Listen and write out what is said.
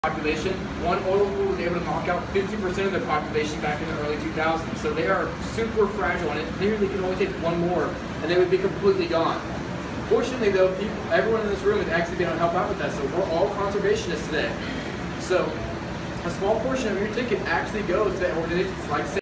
population. One oil pool was able to knock out 50% of their population back in the early 2000s. So they are super fragile, and it clearly can only take one more, and they would be completely gone. Fortunately, though, everyone in this room has actually been able to help out with that. So we're all conservationists today. So a small portion of your ticket actually goes to organizations like